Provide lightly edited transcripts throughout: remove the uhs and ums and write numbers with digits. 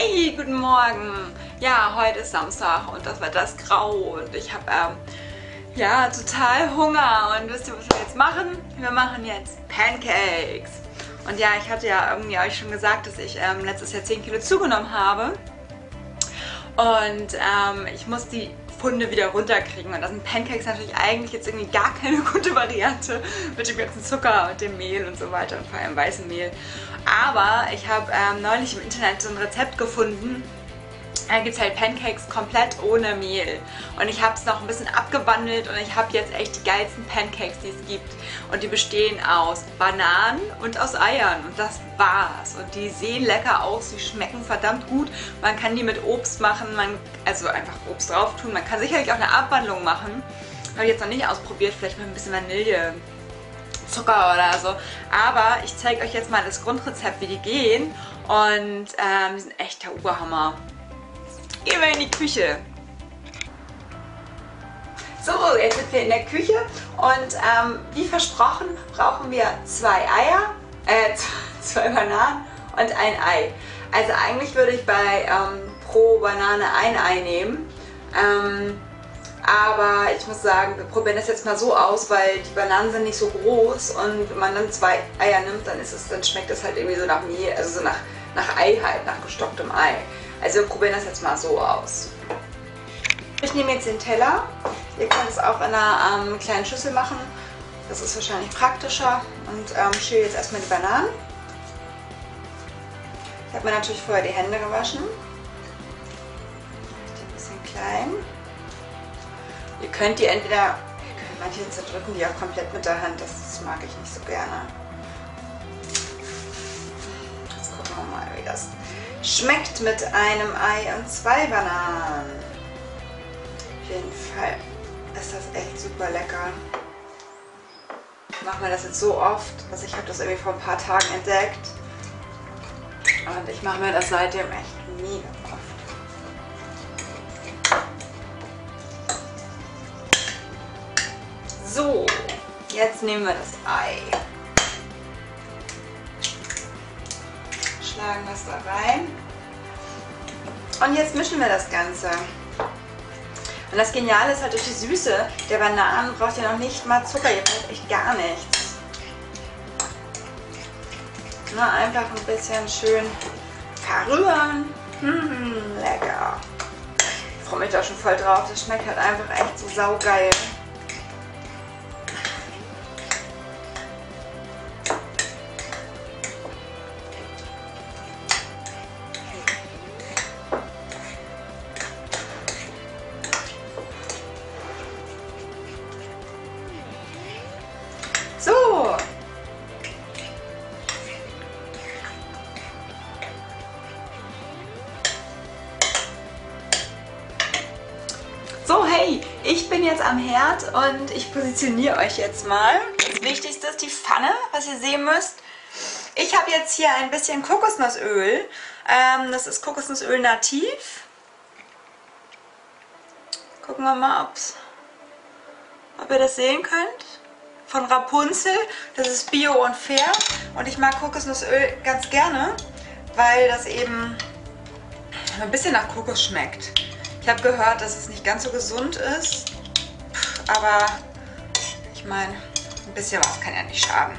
Hey, guten Morgen! Ja, heute ist Samstag und das Wetter ist grau und ich habe ja, total Hunger. Und wisst ihr, was wir jetzt machen? Wir machen jetzt Pancakes. Und ja, ich hatte ja irgendwie euch schon gesagt, dass ich letztes Jahr 10 Kilo zugenommen habe. Und ich muss die Pfunde wieder runterkriegen. Und da sind Pancakes natürlich eigentlich jetzt irgendwie gar keine gute Variante mit dem ganzen Zucker und dem Mehl und so weiter und vor allem weißem Mehl. Aber ich habe neulich im Internet so ein Rezept gefunden. Da gibt es halt Pancakes komplett ohne Mehl. Und ich habe es noch ein bisschen abgewandelt und ich habe jetzt echt die geilsten Pancakes, die es gibt. Und die bestehen aus Bananen und aus Eiern. Und das war's. Und die sehen lecker aus, die schmecken verdammt gut. Man kann die mit Obst machen, also einfach Obst drauf tun. Man kann sicherlich auch eine Abwandlung machen. Habe ich jetzt noch nicht ausprobiert, vielleicht mit ein bisschen Vanille. Zucker oder so. Aber ich zeige euch jetzt mal das Grundrezept, wie die gehen. Und die sind echt der Oberhammer. Gehen wir in die Küche. So, jetzt sind wir in der Küche und wie versprochen brauchen wir 2 Eier, 2 Bananen und ein Ei. Also eigentlich würde ich bei pro Banane ein Ei nehmen. Aber ich muss sagen, wir probieren das jetzt mal so aus, weil die Bananen sind nicht so groß und wenn man dann 2 Eier nimmt, dann schmeckt das halt irgendwie so nach Mehl, also so nach Ei halt, nach gestocktem Ei. Also wir probieren das jetzt mal so aus. Ich nehme jetzt den Teller. Ihr könnt es auch in einer kleinen Schüssel machen. Das ist wahrscheinlich praktischer. Und schäle jetzt erstmal die Bananen. Ich habe mir natürlich vorher die Hände gewaschen. Ein bisschen klein. Ihr könnt die entweder, manche zerdrücken die auch komplett mit der Hand. Das mag ich nicht so gerne. Jetzt gucken wir mal, wie das schmeckt mit einem Ei und 2 Bananen. Auf jeden Fall ist das echt super lecker. Ich mache mir das jetzt so oft, dass ich habe das irgendwie vor ein paar Tagen entdeckt. Und ich mache mir das seitdem echt mega oft. So, jetzt nehmen wir das Ei. Schlagen das da rein. Und jetzt mischen wir das Ganze. Und das Geniale ist halt durch die Süße der Bananen braucht ihr noch nicht mal Zucker, ihr braucht echt gar nichts. Nur einfach ein bisschen schön verrühren. Lecker. Ich freue mich da schon voll drauf, das schmeckt halt einfach echt so saugeil. So. So, hey, ich bin jetzt am Herd und ich positioniere euch jetzt mal. Das Wichtigste ist die Pfanne, was ihr sehen müsst. Ich habe jetzt hier ein bisschen Kokosnussöl. Das ist Kokosnussöl nativ. Gucken wir mal, ob ihr das sehen könnt. Von Rapunzel, das ist bio und fair und ich mag Kokosnussöl ganz gerne, weil das eben ein bisschen nach Kokos schmeckt. Ich habe gehört, dass es nicht ganz so gesund ist, aber ich meine, ein bisschen was kann ja nicht schaden.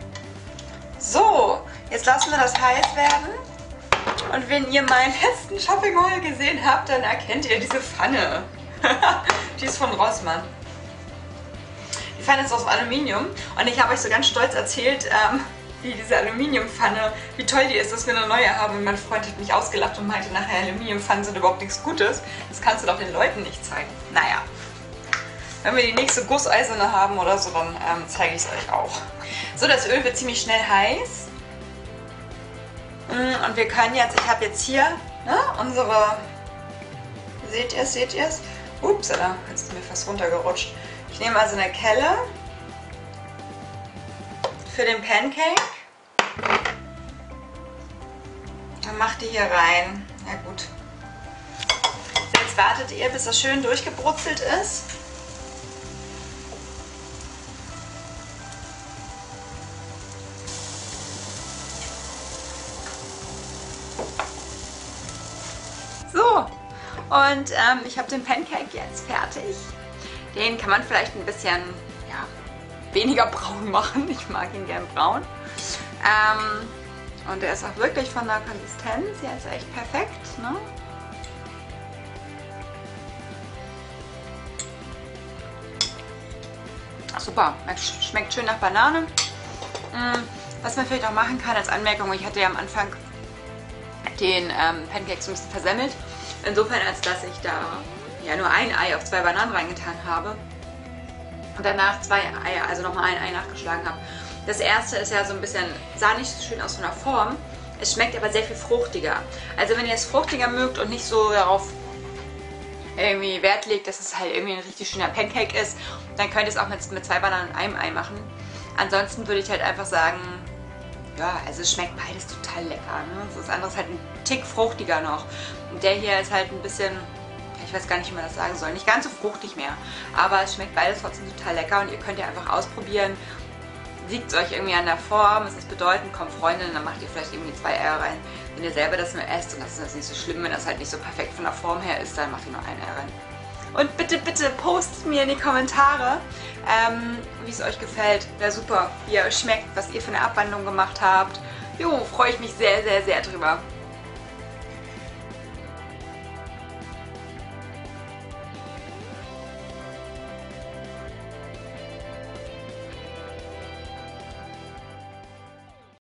So, jetzt lassen wir das heiß werden und wenn ihr meinen letzten Shopping-Haul gesehen habt, dann erkennt ihr diese Pfanne. Die ist von Rossmann. Die Pfanne ist aus Aluminium und ich habe euch so ganz stolz erzählt, wie diese Aluminiumpfanne, wie toll die ist, dass wir eine neue haben. Und mein Freund hat mich ausgelacht und meinte, nachher Aluminiumpfannen sind überhaupt nichts Gutes. Das kannst du doch den Leuten nicht zeigen. Naja, wenn wir die nächste gusseiserne haben oder so, dann zeige ich es euch auch. So, das Öl wird ziemlich schnell heiß. Und wir können jetzt, ich habe jetzt hier unsere, seht ihr es? Ups, da ist mir fast runtergerutscht. Ich nehme also eine Kelle für den Pancake. Dann macht die hier rein. Ja gut. Jetzt wartet ihr, bis das schön durchgebrutzelt ist. Und ich habe den Pancake jetzt fertig. Den kann man vielleicht ein bisschen weniger braun machen. Ich mag ihn gern braun. Und der ist auch wirklich von der Konsistenz jetzt echt perfekt. Ne? Super, schmeckt schön nach Banane. Was man vielleicht auch machen kann als Anmerkung, ich hatte ja am Anfang den Pancakes ein bisschen versemmelt. Insofern, als dass ich da ja nur ein Ei auf 2 Bananen reingetan habe. Und danach 2 Eier, also nochmal ein Ei nachgeschlagen habe. Das erste ist ja so ein bisschen, sah nicht so schön aus von der Form. Es schmeckt aber sehr viel fruchtiger. Also wenn ihr es fruchtiger mögt und nicht so darauf irgendwie Wert legt, dass es halt irgendwie ein richtig schöner Pancake ist, dann könnt ihr es auch mit 2 Bananen und einem Ei machen. Ansonsten würde ich halt einfach sagen, ja, also es schmeckt beides total lecker. Ne? Das andere ist halt ein Tick fruchtiger noch. Und der hier ist halt ein bisschen, ich weiß gar nicht, wie man das sagen soll, nicht ganz so fruchtig mehr. Aber es schmeckt beides trotzdem total lecker und ihr könnt ja einfach ausprobieren. Liegt es euch irgendwie an der Form, es ist bedeutend, kommt Freundin, dann macht ihr vielleicht irgendwie 2 Eier rein. Wenn ihr selber das nur esst, und das ist nicht so schlimm, wenn das halt nicht so perfekt von der Form her ist, dann macht ihr nur ein Ei rein. Und bitte, bitte postet mir in die Kommentare, wie es euch gefällt. Wäre super, wie ihr euch schmeckt, was ihr für eine Abwandlung gemacht habt. Jo, freue ich mich sehr, sehr, sehr drüber.